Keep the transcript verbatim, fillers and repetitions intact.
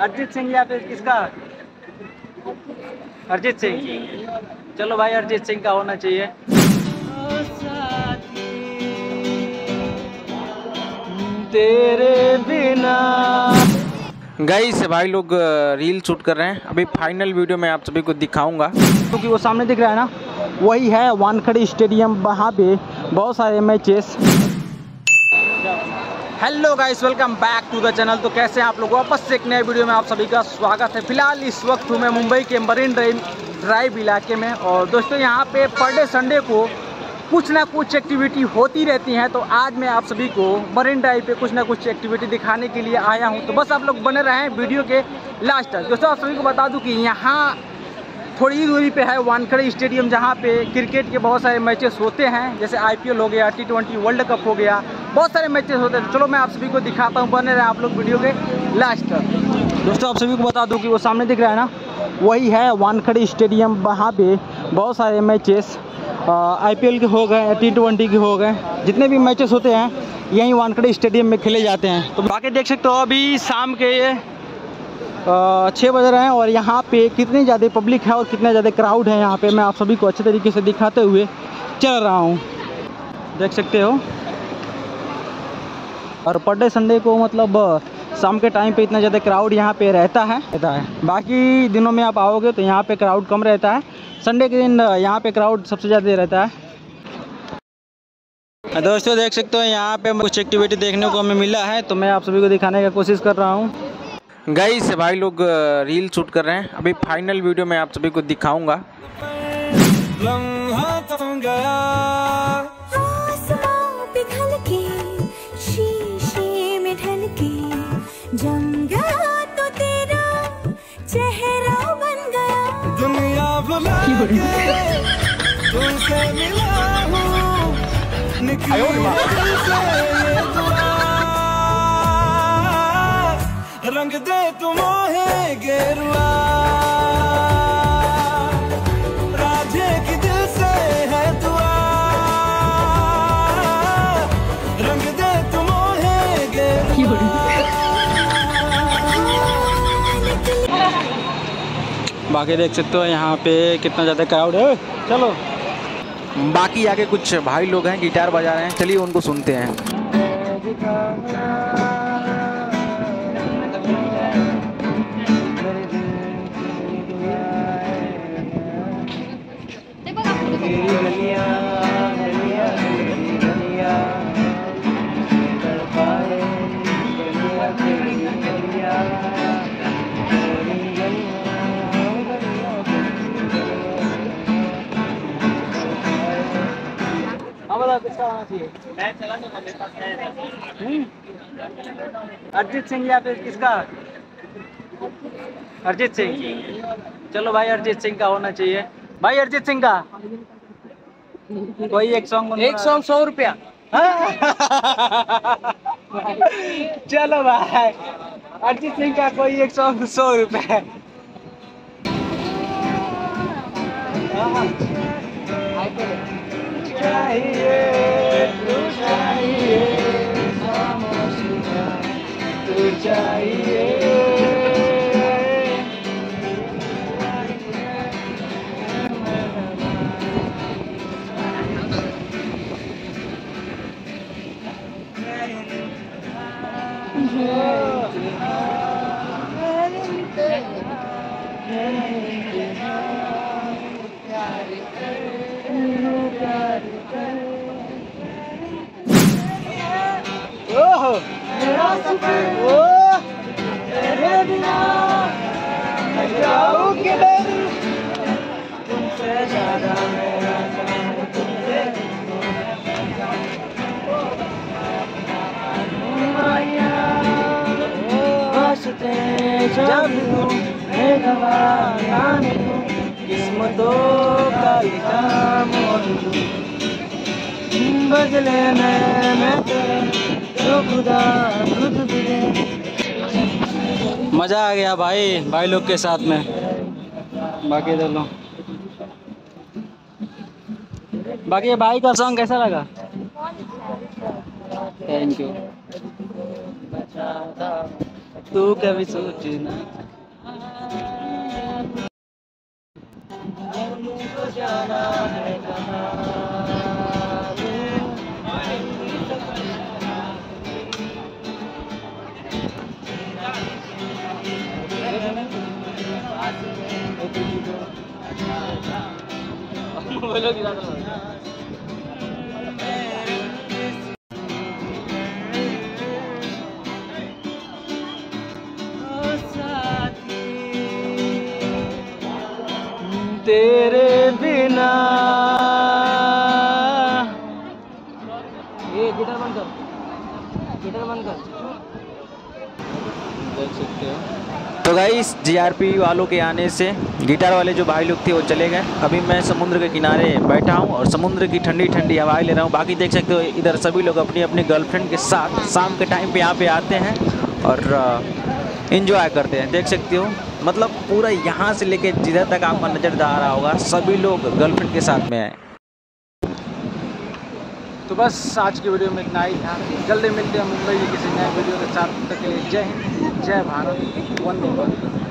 अरिजीत सिंह या फिर किसका? अरिजीत सिंह। चलो भाई अरिजीत सिंह का होना चाहिए। तेरे बिना गाइस भाई लोग रील शूट कर रहे हैं। अभी फाइनल वीडियो में आप सभी को दिखाऊंगा, क्योंकि वो सामने दिख रहा है ना, वही है वानखेड़े स्टेडियम। वहाँ पे बहुत सारे matches. Hello guys, welcome back to the channel. तो कैसे हैं आप लोग? वापस से एक नए वीडियो में आप सभी का स्वागत है। फिलहाल इस वक्त हूँ मैं मुंबई के मरीन ड्राइव इलाके में। और दोस्तों यहाँ पे पर डे संडे को कुछ ना कुछ एक्टिविटी होती रहती हैं। तो आज मैं आप सभी को मरीन ड्राइव पे कुछ ना कुछ एक्टिविटी दिखाने के लिए आया हूँ। तो बस आप लोग बने रहें वीडियो के लास्ट तक। दोस्तों आप सभी को बता दूँ कि यहाँ थोड़ी ही दूरी पे है वानखेड़े स्टेडियम, जहाँ पे क्रिकेट के बहुत सारे मैचेस होते हैं। जैसे आईपीएल हो गया, टी ट्वेंटी वर्ल्ड कप हो गया, बहुत सारे मैचेस होते हैं। तो चलो मैं आप सभी को दिखाता हूँ, बने रहे आप लोग वीडियो के लास्ट तक। दोस्तों आप सभी को बता दूँ कि वो सामने दिख रहा है ना, वही है वानखेड़े स्टेडियम। वहाँ पे बहुत सारे मैचेस आईपीएल के हो गए, टी ट्वेंटी के हो गए, जितने भी मैचेस होते हैं यहीं वानखेड़े स्टेडियम में खेले जाते हैं। तो बाकी देख सकते हो अभी शाम के छः बज रहे हैं और यहाँ पे कितनी ज़्यादा पब्लिक है और कितने ज़्यादा क्राउड है यहाँ पे मैं आप सभी को अच्छे तरीके से दिखाते हुए चल रहा हूँ। देख सकते हो। और पर डे संडे को मतलब शाम के टाइम पे इतना ज़्यादा क्राउड यहाँ पे रहता है रहता है बाकी दिनों में आप आओगे तो यहाँ पे क्राउड कम रहता है। संडे के दिन यहाँ पे क्राउड सबसे ज़्यादा रहता है। दोस्तों देख सकते हो यहाँ पे कुछ एक्टिविटी देखने को हमें मिला है, तो मैं आप सभी को दिखाने की कोशिश कर रहा हूँ। गाइस भाई लोग रील शूट कर रहे हैं। अभी फाइनल वीडियो में आप सभी को दिखाऊंगा। तो तेरा चेहरा बन गया, दुनिया भुला के तुमसे मिला हूँ, निकली दिल से ये दुआ, रंग दे तुम है गेरुआ, राधे की दिल से है दुआ, रंग दे तुम है गेरुआ। बाकी देख सकते हो यहाँ पे कितना ज़्यादा क्राउड है। चलो बाकी आगे कुछ भाई लोग हैं गिटार बजा रहे हैं, चलिए उनको सुनते हैं। अरिजीत सिंह या फिर किसका? अरिजीत सिंह। चलो भाई अरिजीत सिंह का होना चाहिए। भाई अरिजीत सिंह का कोई एक सॉन्ग एक सॉन्ग सौ रुपया। चलो भाई अरिजीत सिंह का कोई एक सॉन्ग सौ रुपये। चाहिए तू चाहिए तू चाहिए। मेरा सफर ओ तेरे बिना मैं जाऊं किधर, तुमसे ज्यादा मेरा प्यार तुमसे वास्ते जब मैं गवाया किस्मतों का लिखा मोड़ बदले में मैं तेरे तो खुदा खुद भी दे। मज़ा आ गया भाई भाई लोग के साथ में। बाकी दे लो। बाकी ये भाई का सॉन्ग कैसा लगा? Thank you. तू कभी सोची ना जाना है तेरे बिना। ये गिटार बंद कर, गिटार बंद कर। देख सकते हो तो गाइस जीआरपी वालों के आने से गिटार वाले जो भाई लोग थे वो चले गए। अभी मैं समुद्र के किनारे बैठा हूँ और समुद्र की ठंडी ठंडी हवाएं ले रहा हूँ। बाकी देख सकते हो इधर सभी लोग अपनी अपनी गर्लफ्रेंड के साथ शाम के टाइम पे यहाँ पे आते हैं और एंजॉय करते हैं। देख सकते हो मतलब पूरा यहाँ से लेके जिधर तक आपका नज़र जा रहा होगा सभी लोग गर्लफ्रेंड के साथ में आए। तो बस आज की वीडियो में इतना ही था। जल्दी मिलते हैं मुंबई की किसी नए वीडियो के साथ। तब तक के लिए जय हिंद, जय भारत, वंदे मातरम।